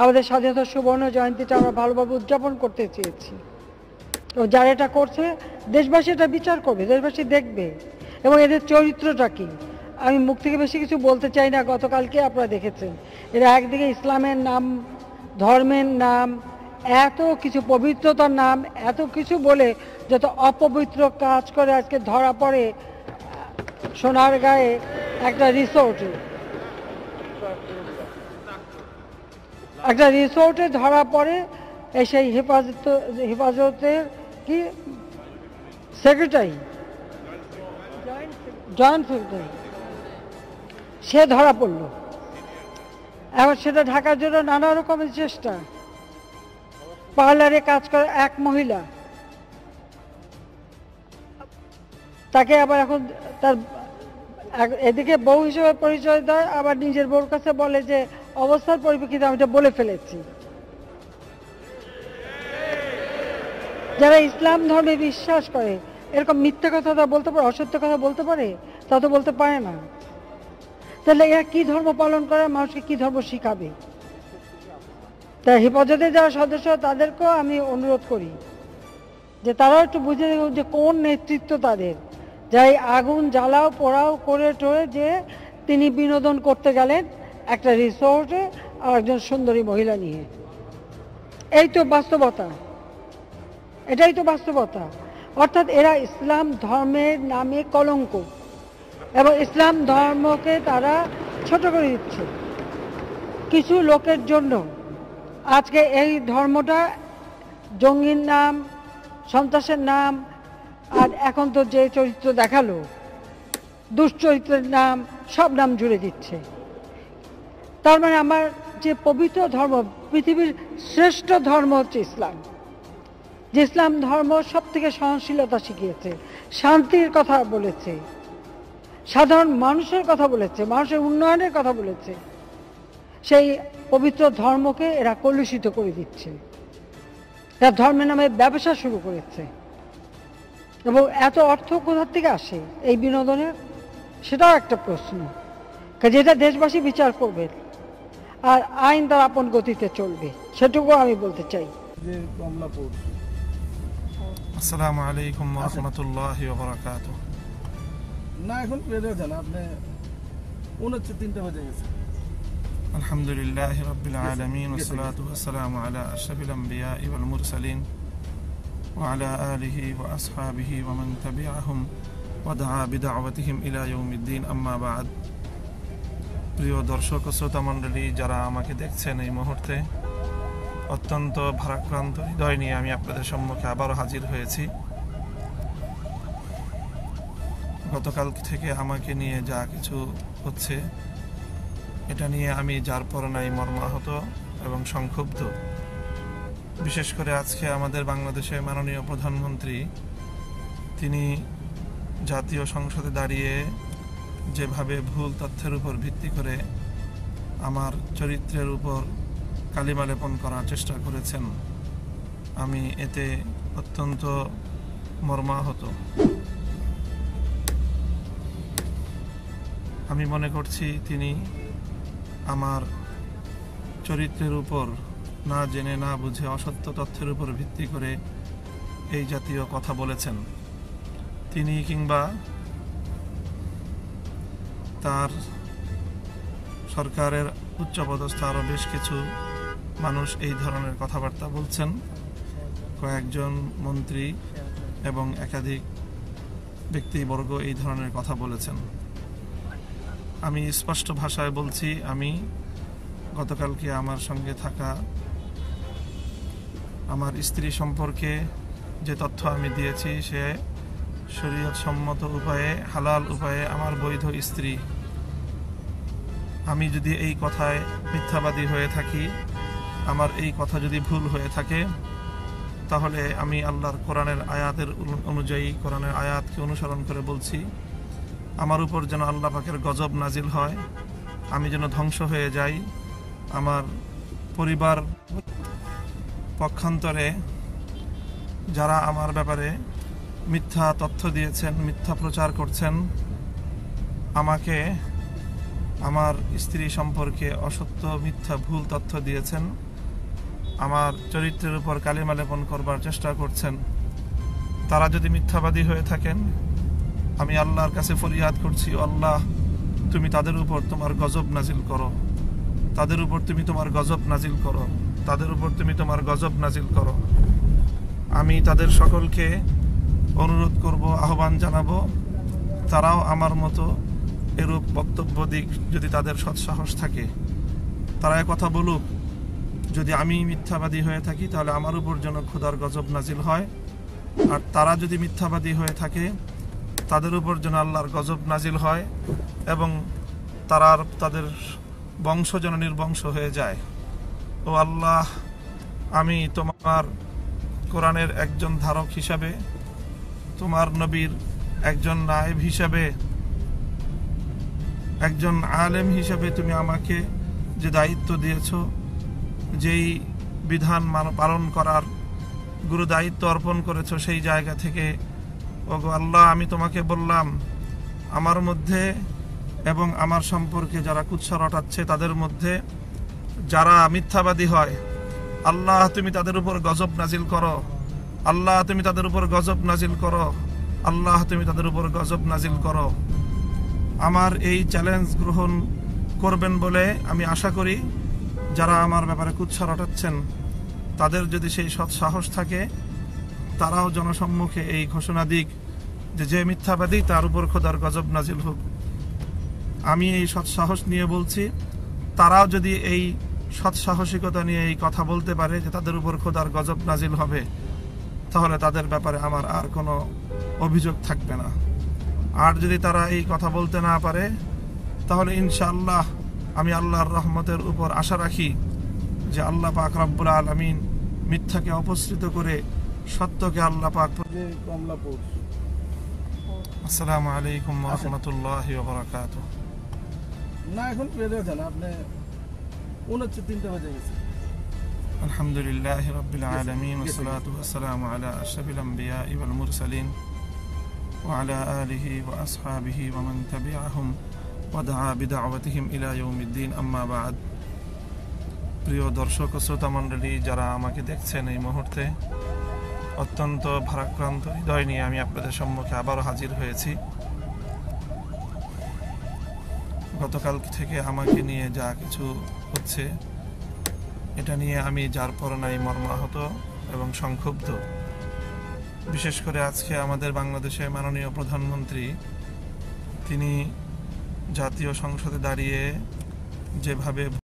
আমাদের স্বাধীনতার সুবর্ণ জয়ন্তীটা আমরা ভালোভাবে উদযাপন করতে চেয়েছি। তো যারা এটা করছে দেশবাসী এটা বিচার করবে, দেশবাসী দেখবে এবং এদের চরিত্রটা কী। আমি মুখ থেকে বেশি কিছু বলতে চাই না। গতকালকে আপনারা দেখেছেন এরা একদিকে ইসলামের নাম, ধর্মের নাম, এত কিছু পবিত্রতার নাম, এত কিছু বলে যত অপবিত্র কাজ করে আজকে ধরা পড়ে সোনারগাঁয়ে একটা রিসোর্টে ধরা পড়ে। সেই হেফাজতের কি সেক্রেটারি, জয়েন্ট সেক্রেটারি, সে ধরা পড়ল। এবার সেটা ঢাকার জন্য নানা রকমের চেষ্টা। পার্লারে কাজ করে এক মহিলা, তাকে আবার এখন তার এদিকে বউ হিসেবে পরিচয় দেয়, আবার নিজের বউর কাছে বলে যে অবস্থার পরিপ্রেক্ষিতে আমি এটা বলে ফেলেছি। যারা ইসলাম ধর্মে বিশ্বাস করে এরকম মিথ্যা কথা তা বলতে পারে, অসত্য কথা বলতে পারে? তা তো বলতে পারে না। তাহলে এরা কি ধর্ম পালন করে, মানুষকে কি ধর্ম শিখাবে? তাই হেফাজতে যারা সদস্য তাদেরকেও আমি অনুরোধ করি যে তারাও একটু বুঝে যে কোন নেতৃত্ব তাদের, যাই আগুন জ্বালাও পোড়াও করে টোরে যে তিনি বিনোদন করতে গেলেন একটা রিসোর্টে আর একজন সুন্দরী মহিলা নিয়ে। এই তো বাস্তবতা, এটাই তো বাস্তবতা। অর্থাৎ এরা ইসলাম ধর্মের নামে কলঙ্ক এবং ইসলাম ধর্মকে তারা ছোট করে দিচ্ছে কিছু লোকের জন্য। আজকে এই ধর্মটা জঙ্গির নাম, সন্ত্রাসের নাম, আর এখন তো যে চরিত্র দেখালো দুশ্চরিত্রের নাম, সব নাম জুড়ে দিচ্ছে। তার মানে আমার যে পবিত্র ধর্ম, পৃথিবীর শ্রেষ্ঠ ধর্ম হচ্ছে ইসলাম, যে ইসলাম ধর্ম সব থেকে সহনশীলতা শিখিয়েছে, শান্তির কথা বলেছে, সাধারণ মানুষের কথা বলেছে, মানুষের উন্নয়নের কথা বলেছে, সেই পবিত্র ধর্মকে এরা কলুষিত করে দিচ্ছে। এরা ধর্মের নামে ব্যবসা শুরু করেছে এবং এত অর্থ কোথা থেকে আসে এই বিনোদনের, সেটাও একটা প্রশ্ন। যেটা দেশবাসী বিচার করবে আর আইন তার আপন গতিতে চলবে, সেটুকু আমি বলতে চাই। আসসালামু আলাইকুম ওয়া রাহমাতুল্লাহি ওয়া বারাকাতুহু। না এখন বের হয়ে যান, আপনি 3:29 বাজে গেছে। আলহামদুলিল্লাহি রাব্বিল আলামিন ওয়া সালাতু ওয়া সালামু আলা আশরাফিল আমবিয়াই ওয়াল মুরসালিন ওয়া আলা আলিহি ওয়া আসহাবিহি ওয়া মান তাবিআহুম ওয়া দাআ বিদাওয়াতিহিম ইলা ইয়াউমিদ্দিন, আম্মা বা'দ। প্রিয় দর্শক ও শ্রোতা মণ্ডলী, যারা আমাকে দেখছেন এই মুহূর্তে, অত্যন্ত ভারাক্রান্ত হৃদয় নিয়ে আমি আপনাদের সম্মুখে আবারও হাজির হয়েছি। গতকাল থেকে আমাকে নিয়ে যা কিছু হচ্ছে এটা নিয়ে আমি যার পর নাই মর্মাহত এবং সংক্ষুব্ধ। বিশেষ করে আজকে আমাদের বাংলাদেশের মাননীয় প্রধানমন্ত্রী তিনি জাতীয় সংসদে দাঁড়িয়ে যেভাবে ভুল তথ্যের উপর ভিত্তি করে আমার চরিত্রের উপর কালিমা লেপন করার চেষ্টা করেছেন, আমি এতে অত্যন্ত মর্মাহত। আমি মনে করছি তিনি আমার চরিত্রের উপর না জেনে না বুঝে অসত্য তথ্যের উপর ভিত্তি করে এই জাতীয় কথা বলেছেন। তিনি কিংবা তার সরকারের উচ্চপদস্থ আরও বেশ কিছু মানুষ এই ধরনের কথাবার্তা বলছেন। কয়েকজন মন্ত্রী এবং একাধিক ব্যক্তিবর্গ এই ধরনের কথা বলেছেন। আমি স্পষ্ট ভাষায় বলছি, আমি গতকালকে আমার সঙ্গে থাকা আমার স্ত্রী সম্পর্কে যে তথ্য আমি দিয়েছি সে শরীয়ত সম্মত উপায়ে, হালাল উপায়ে আমার বৈধ স্ত্রী। আমি যদি এই কথায় মিথ্যাবাদী হয়ে থাকি, আমার এই কথা যদি ভুল হয়ে থাকে, তাহলে আমি আল্লাহর কোরআনের আয়াতের অনুযায়ী, কোরআনের আয়াতকে অনুসরণ করে বলছি, আমার উপর যেন আল্লাহ পাকের গজব নাজিল হয়, আমি যেন ধ্বংস হয়ে যাই। আমার পরিবার পক্ষান্তরে যারা আমার ব্যাপারে মিথ্যা তথ্য দিয়েছেন, মিথ্যা প্রচার করছেন, আমাকে আমার স্ত্রী সম্পর্কে অসত্য মিথ্যা ভুল তথ্য দিয়েছেন, আমার চরিত্রের উপর কালিমা লেপন করবার চেষ্টা করছেন, তারা যদি মিথ্যাবাদী হয়ে থাকেন, আমি আল্লাহর কাছে ফরিয়াদ করছি, আল্লাহ তুমি তাদের উপর তোমার গজব নাজিল করো, তাদের উপর তুমি তোমার গজব নাজিল করো, তাদের উপর তুমি তোমার গজব নাজিল করো। আমি তাদের সকলকে অনুরোধ করব, আহ্বান জানাবো, তারাও আমার মতো এরূপ বক্তব্য দিক যদি তাদের সৎসাহস থাকে। তারা কথা বলুক, যদি আমি মিথ্যাবাদী হয়ে থাকি তাহলে আমার উপর যেন খোদার গজব নাজিল হয়, আর তারা যদি মিথ্যাবাদী হয়ে থাকে তাদের উপর যেন আল্লাহর গজব নাজিল হয় এবং তাদের বংশ যেন নির্বংশ হয়ে যায়। ও আল্লাহ, আমি তোমার কোরআনের একজন ধারক হিসাবে, তোমার নবীর একজন নায়েব হিসাবে, একজন আলেম হিসাবে তুমি আমাকে যে দায়িত্ব দিয়েছো, যেই বিধান পালন করার গুরু দায়িত্ব অর্পণ করেছো, সেই জায়গা থেকে ওগো আল্লাহ, আমি তোমাকে বললাম, আমার মধ্যে এবং আমার সম্পর্কে যারা কুৎসা রটাচ্ছে তাদের মধ্যে যারা মিথ্যাবাদী হয়, আল্লাহ তুমি তাদের উপর গজব নাজিল করো, আল্লাহ তুমি তাদের উপর গজব নাজিল করো, আল্লাহ তুমি তাদের উপর গজব নাজিল করো। আমার এই চ্যালেঞ্জ গ্রহণ করবেন বলে আমি আশা করি। যারা আমার ব্যাপারে কুৎসা রটাচ্ছেন তাদের যদি সেই সৎ সাহস থাকে, তারাও জনসম্মুখে এই ঘোষণা দিক যে মিথ্যাবাদী তার উপর খোদার গজব নাজিল হোক। আমি এই সৎ সাহস নিয়ে বলছি, তারাও যদি এই সৎ সাহসিকতা নিয়ে এই কথা বলতে পারে যে তাদের উপর খোদার গজব নাজিল হবে, তাহলে তাদের ব্যাপারে আমার আর কোনো অভিযোগ থাকবে না। আর যদি তারা এই কথা বলতে না পারে, তাহলে ইনশাআল্লাহ আমি আল্লাহর রহমতের উপর আশা রাখি যে আল্লাহ পাক রব্বুল আলামিন মিথ্যাকে অপসৃত করে সত্যকে আল্লাহ পাক। কমলাপুর। আসসালামু আলাইকুম ওয়া রাহমাতুল্লাহি ওয়া বারাকাতুহু। না এখন বের হয়ে যান, আপনি 3:29 বাজে গেছে। আলহামদুলিল্লাহি রাব্বিল আলামিন ওয়া সালাতু ওয়া সালামু আলা আশরাফিল আমবিয়াই ওয়াল মুরসালিন ওয়া আলা আলিহি ওয়া আসহাবিহি ওয়া মান তাবিআহুম ওয়া দাআ বিদাওয়াতিহিম ইলা ইয়াউমিদ্দিন, আম্মা বা'দ। প্রিয় দর্শক ও শ্রোতা মণ্ডলী, যারা আমাকে দেখছেন, এই মুহূর্তে অত্যন্ত ভারাক্রান্ত হৃদয় নিয়ে আমি আপনাদের সম্মুখে আবারও হাজির হয়েছি। গতকাল থেকে আমাকে নিয়ে যা কিছু হচ্ছে, এটা নিয়ে আমি যার পরনাই মর্মাহত এবং সংক্ষুব্ধ। বিশেষ করে আজকে আমাদের বাংলাদেশের মাননীয় প্রধানমন্ত্রী, তিনি জাতীয় সংসদে দাঁড়িয়ে যেভাবে